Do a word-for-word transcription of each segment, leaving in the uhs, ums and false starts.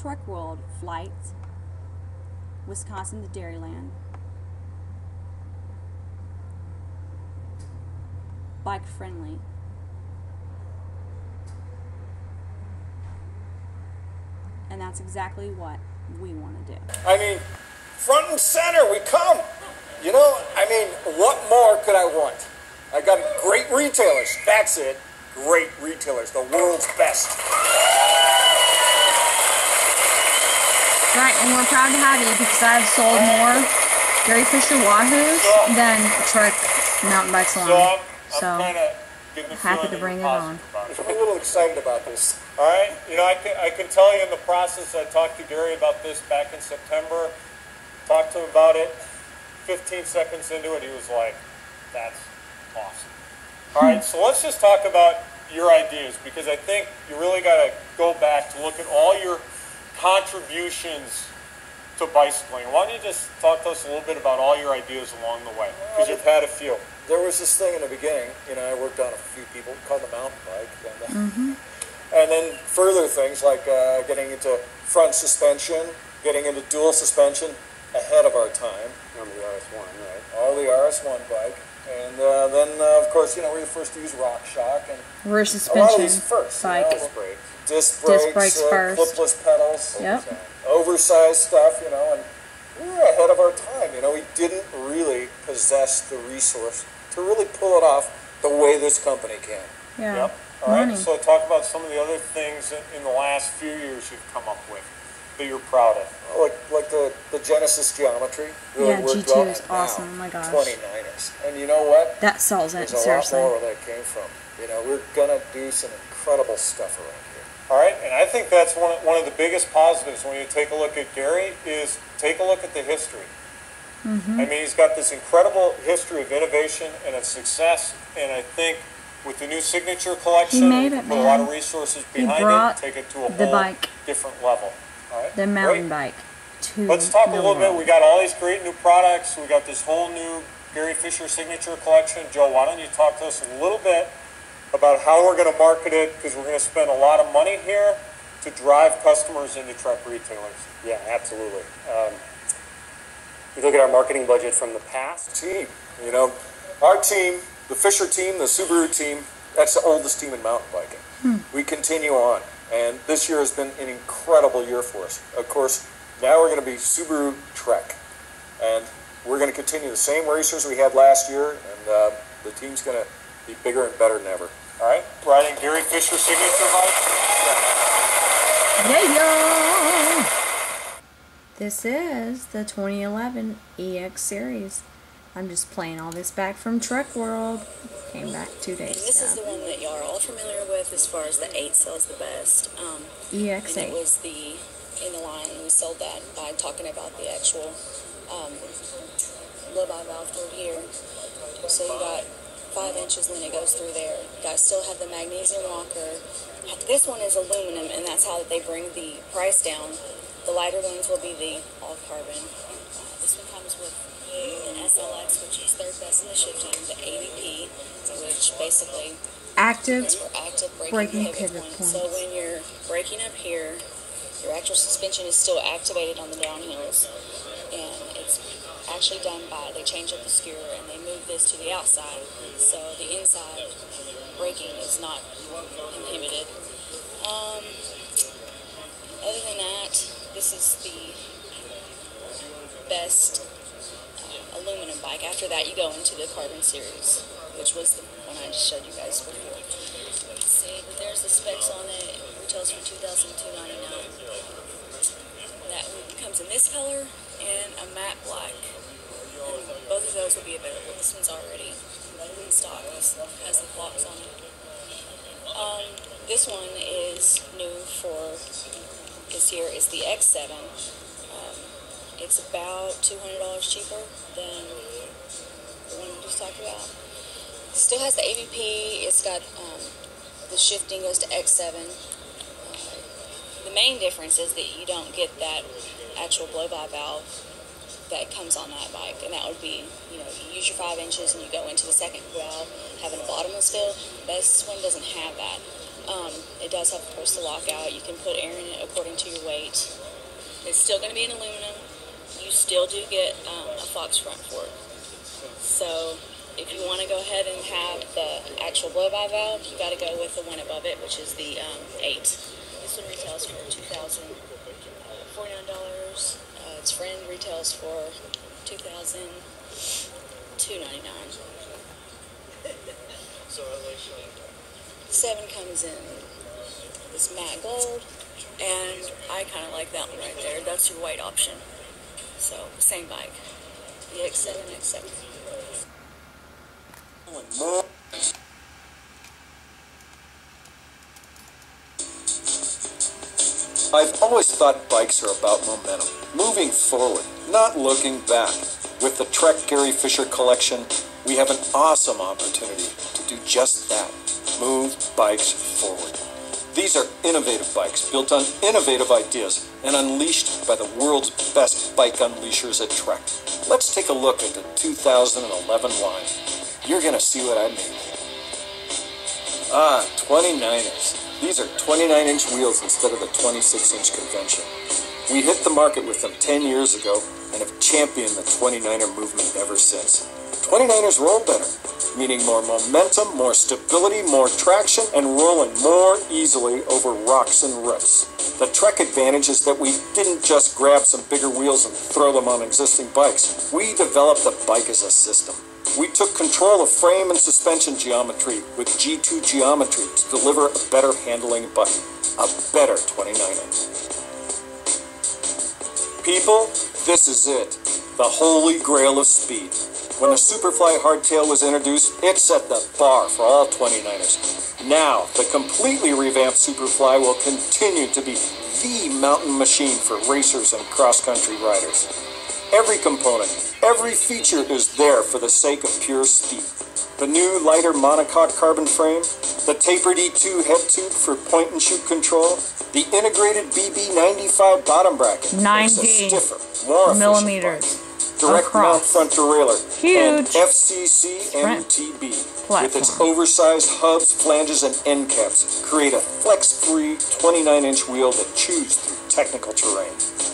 Truck World flight, Wisconsin to Dairyland. Bike friendly. And that's exactly what we want to do. I mean, front and center, we come. You know, I mean, what more could I want? I got great retailers. That's it. Great retailers. The world's best. Right, and we're proud to have you because I've sold more Gary Fisher Wahoos so, than Trek mountain bikes alone. So, I'm, so I'm kind of getting the happy to bring it on. I'm a little excited about this. All right, you know, I can, I can tell you in the process, I talked to Gary about this back in September, talked to him about it. fifteen seconds into it, he was like, that's awesome. All right, so let's just talk about your ideas, because I think you really got to go back to look at all your contributions to bicycling. Why don't you just talk to us a little bit about all your ideas along the way, because you've had a few. There was this thing in the beginning, you know, I worked on a few people called the mountain bike, and, uh, mm-hmm. and then further things like uh, getting into front suspension, getting into dual suspension ahead of our time. On the R S one, right? All the R S one bike. And uh, then, uh, of course, you know, we were the first to use RockShox. And we're a suspension a lot of these first, bike. You know, disc brakes. Disc brakes, disc brakes uh, first. clipless pedals. Yep. Oversized stuff, you know, and we were ahead of our time. You know, we didn't really possess the resource to really pull it off the way this company can. Yeah. Yep. All right, so talk about some of the other things in the last few years you've come up with that you're proud of. Like, like the, the Genesis geometry. Really yeah, worked G two well. is awesome. Oh my gosh. twenty-niners. And you know what? That sells it, There's seriously. a lot more where that came from. You know, we're going to do some incredible stuff around here. All right, and I think that's one of, one of the biggest positives when you take a look at Gary is take a look at the history. Mm-hmm. I mean, he's got this incredible history of innovation and of success, and I think with the new Signature collection, he made it, put man. a lot of resources behind he brought it, take it to a the whole bike, different level. All right, the mountain great. bike. To Let's talk a the little world. bit. We got all these great new products. We got this whole new Gary Fisher Signature collection. Joe, why don't you talk to us a little bit about how we're going to market it, because we're going to spend a lot of money here to drive customers into Trek retailers. Yeah, absolutely. Um, you look at our marketing budget from the past. Team, you know, our team, the Fisher team, the Subaru team, that's the oldest team in mountain biking. Hmm. We continue on, and this year has been an incredible year for us. Of course, now we're going to be Subaru Trek, and we're going to continue the same racers we had last year, and uh, the team's going to be bigger and better than ever. All right, riding Gary Fisher Signature bike. Yeah, yeah. This is the twenty eleven E X series. I'm just playing all this back from Truck World. Came back two days and this ago. is the one that y'all are all familiar with as far as the eight sells the best. Um, E X eight. And it was the, in the line, we sold that by talking about the actual um, blow-by valve through here. So you got five inches and then it goes through there. You guys still have the magnesium rocker. This one is aluminum, and that's how they bring the price down. The lighter ones will be the all-carbon. Uh, this one comes with an S L X, which is third best in the shifting, the A V P, which basically Active, is for active braking, braking pivot, pivot points. points. So when you're braking up here, your actual suspension is still activated on the downhills, and it's actually done by, they change up the skewer and they move this to the outside, so the inside braking is not inhibited. Um, other than that, this is the best uh, aluminum bike. After that, you go into the carbon series, which was the one I just showed you guys before. Let's see, but there's the specs on it. It retails for two thousand two hundred ninety-nine dollars. That one comes in this color and a matte black. And both of those will be available. This one's already in stock. This has the clocks on it. Um, this one is new for this year. Is the X seven. Um, it's about two hundred dollars cheaper than the one we just talked about. It still has the A V P. It's got um, the shifting goes to X seven. Uh, the main difference is that you don't get that actual blow-by valve that comes on that bike, and that would be, you know, you use your five inches and you go into the second valve having a bottomless fill. This one doesn't have that. Um, it does have a coastal lockout. You can put air in it according to your weight. It's still going to be in aluminum. You still do get um, a Fox front fork. So if you want to go ahead and have the actual blow-by valve, you got to go with the one above it, which is the um, eight. This one retails for two thousand forty-nine dollars. Uh, its friend retails for two thousand two hundred ninety-nine dollars. Seven comes in this matte gold, and I kind of like that one right there. That's your white option. So, same bike. The X seven, X seven. I've always thought bikes are about momentum, moving forward, not looking back. With the Trek Gary Fisher collection, we have an awesome opportunity to do just that, move bikes forward. These are innovative bikes built on innovative ideas and unleashed by the world's best bike unleashers at Trek. Let's take a look at the two thousand eleven line. You're going to see what I mean. Ah, twenty-niners. These are twenty-nine inch wheels instead of the twenty-six inch convention. We hit the market with them ten years ago and have championed the twenty-niner movement ever since. twenty-niners roll better, meaning more momentum, more stability, more traction, and rolling more easily over rocks and ruts. The Trek advantage is that we didn't just grab some bigger wheels and throw them on existing bikes. We developed the bike as a system. We took control of frame and suspension geometry with G two geometry to deliver a better handling bike, a better twenty-niner. People, this is it, the holy grail of speed. When the Superfly Hardtail was introduced, it set the bar for all twenty-niners. Now, the completely revamped Superfly will continue to be the mountain machine for racers and cross-country riders. Every component, every feature is there for the sake of pure speed. The new lighter monocoque carbon frame, the tapered E two head tube for point-and-shoot control, the integrated B B ninety-five bottom bracket makes a stiffer, more efficient millimeters. bike. Direct mount front derailleur, and Huge F C C M T B with its oversized hubs, flanges, and end caps create a flex-free twenty-nine inch wheel that chews through technical terrain.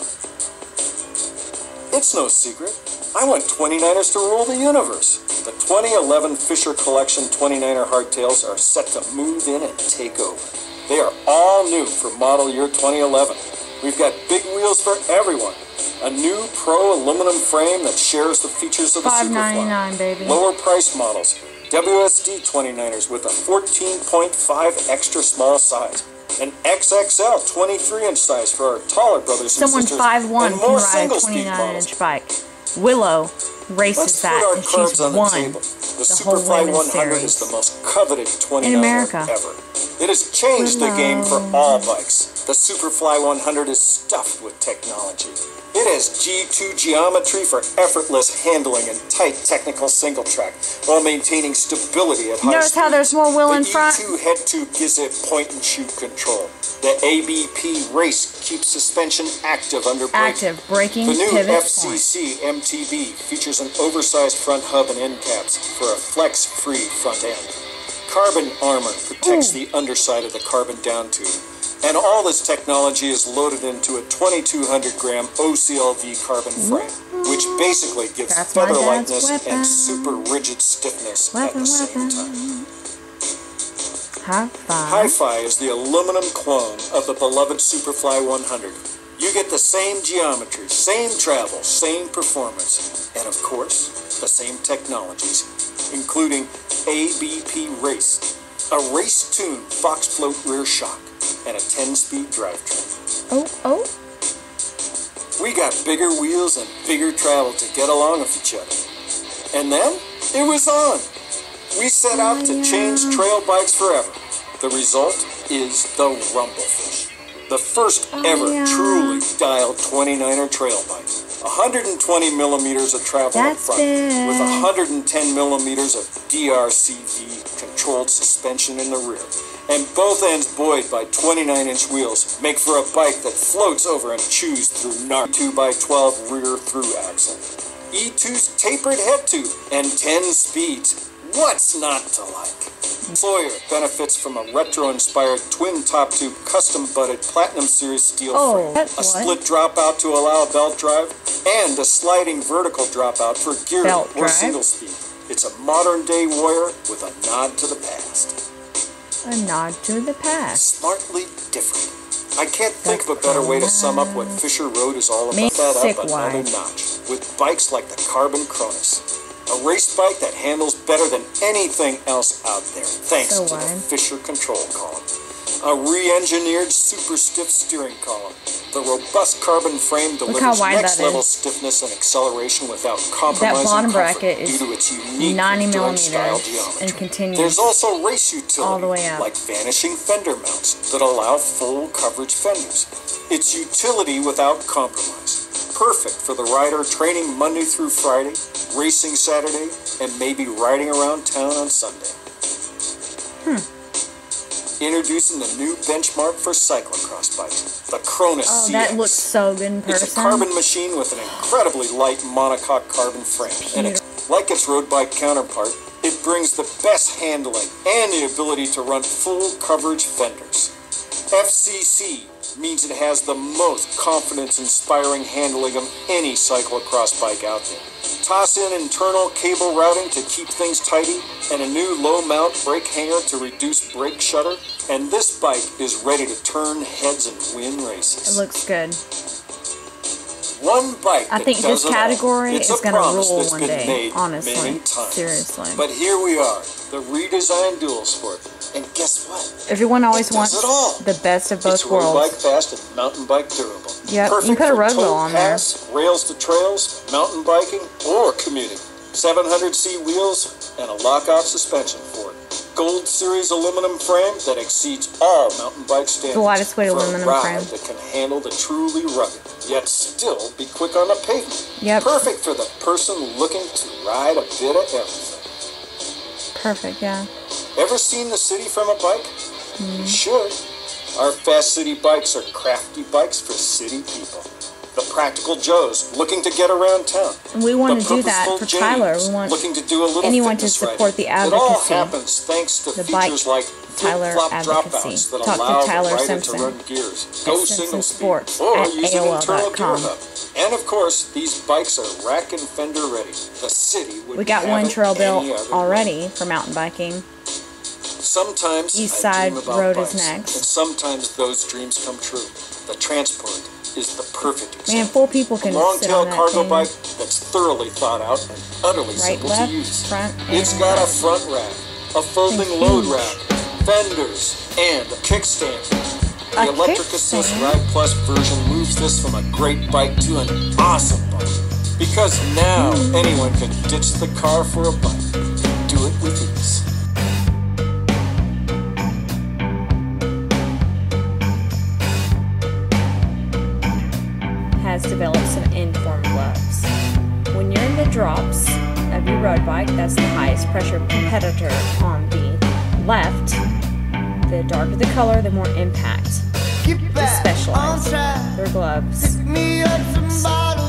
It's no secret. I want twenty-niners to rule the universe. The twenty eleven Fisher Collection twenty-niner hardtails are set to move in and take over. They are all new for model year twenty eleven. We've got big wheels for everyone. A new Pro aluminum frame that shares the features of the five Superfly. ninety-nine, baby. Lower price models, W S D twenty-niners with a fourteen point five extra small size. An X X L twenty-three inch size for our taller brothers and Someone sisters. five one and can more ride a single-speed twenty-nine models. inch bike. Willow races Let's that, put our and cards she's on the won table. The, the whole Superfly women's one hundred series. is the most coveted In twenty-niner America. ever. It has changed the game for Willow. all bikes. The Superfly one hundred is stuffed with technology. It has G two geometry for effortless handling and tight technical single track while maintaining stability at high Notice speed. how there's more wheel in front? The E two head tube gives it point-and-shoot control. The A B P race keeps suspension active under braking. Active braking The new pivot F C C M T B features an oversized front hub and end caps for a flex-free front end. Carbon armor protects Ooh. the underside of the carbon down tube. And all this technology is loaded into a twenty-two hundred gram O C L V carbon frame, which basically gives That's my feather dad's lightness weapon. and super rigid stiffness at Weapon, the same weapon. time. High five. Hi-Fi is the aluminum clone of the beloved Superfly one hundred. You get the same geometry, same travel, same performance, and of course, the same technologies, including A B P Race, a race-tuned Fox float rear shock, and a ten-speed drivetrain. Oh, oh. We got bigger wheels and bigger travel to get along with each other. And then, it was on. We set out to change trail bikes forever. The result is the Rumblefish, the first ever yeah. truly dialed twenty-niner trail bike. one hundred twenty millimeters of travel up That's front, big. with one hundred ten millimeters of D R C V controlled suspension in the rear. And both ends buoyed by twenty-nine inch wheels make for a bike that floats over and chews through N A R two by twelve rear through axle. E two's tapered head tube and ten speeds. What's not to like? Sawyer benefits from a retro-inspired twin top tube custom butted Platinum Series steel Oh, frame, that's a what? split dropout to allow a belt drive, and a sliding vertical dropout for gearing Belt or drive? single speed. It's a modern-day Warrior with a nod to the past. A nod to the past. Smartly different. I can't think That's of a better way to cool. sum up what Fisher Road is all about. Make That sick up another wide. notch with bikes like the Carbon Cronus. A race bike that handles better than anything else out there, thanks So to the wide. Fisher control column. A re-engineered super stiff steering column. The robust carbon frame how delivers wide next that level is. stiffness and acceleration without compromising bottom comfort bracket is due to its unique ninety endurance style millimeters geometry. and continues There's also race utility, all the way up. like vanishing fender mounts that allow full coverage fenders. It's utility without compromise. Perfect for the rider training Monday through Friday, racing Saturday, and maybe riding around town on Sunday. Hmm. Introducing the new benchmark for cyclocross bikes, the Cronus Oh, C X. that looks so good in It's a person. carbon machine with an incredibly light monocoque carbon frame. And ex- like its road bike counterpart, it brings the best handling and the ability to run full coverage fenders. F C C means it has the most confidence-inspiring handling of any cyclocross bike out there. Toss in internal cable routing to keep things tidy, and a new low-mount brake hanger to reduce brake shudder, and this bike is ready to turn heads and win races. It looks good. One bike I that think does this it all. category It's is a gonna promise rule that's one been day, made honestly. many times. Seriously. But here we are, the redesigned Dual Sport, and guess what? Everyone always It wants does it all. the best of both It's road bike worlds. fast and mountain bike durable. Yep, you Perfect put a for road wheel tow on there. pass, rails to trails, mountain biking, or commuting. seven hundred C wheels and a lockout suspension for it. Gold Series aluminum frame that exceeds all mountain bike standards. The lightest weight for aluminum a ride frame. that can handle the truly rugged, yet still be quick on the pavement. Yep. Perfect for the person looking to ride a bit of everything. Perfect, yeah. Ever seen the city from a bike? Mm. You should. Our Fast City bikes are crafty bikes for city people. The practical Joes looking to get around town. And we want The to do that purposeful for Tyler. Janes We want looking to do a little anyone to fitness support the riding. It all advocacy. happens thanks to The bike features like Tyler flip-flop advocacy. dropouts that Talk to allow Tyler the rider Simpson to run gears, go at single Simpson speed, Sports or at use an A O L internal dot gear com. hub. And of course, these bikes are rack and fender ready. The city would We got have one it trail built any other way. already for mountain biking. Sometimes East I Side dream about Road is bikes, next. and sometimes those dreams come true. The Transport is the perfect example. Man, four people can a long sit tail on that cargo thing. bike that's thoroughly thought out and utterly Right, simple left, to use. front, It's and got a back. front rack, a folding And load huge. rack, fenders, and a kickstand. The A Electric Assist kickstand? Ride Plus version moves this from a great bike to an awesome bike. Because now Hmm. anyone can ditch the car for a bike. Do it with ease. Has developed some informed gloves. When you're in the drops of your road bike, that's the highest pressure competitor on the left. The darker the color, the more impact. The specialized. Their gloves. Me up some bottles.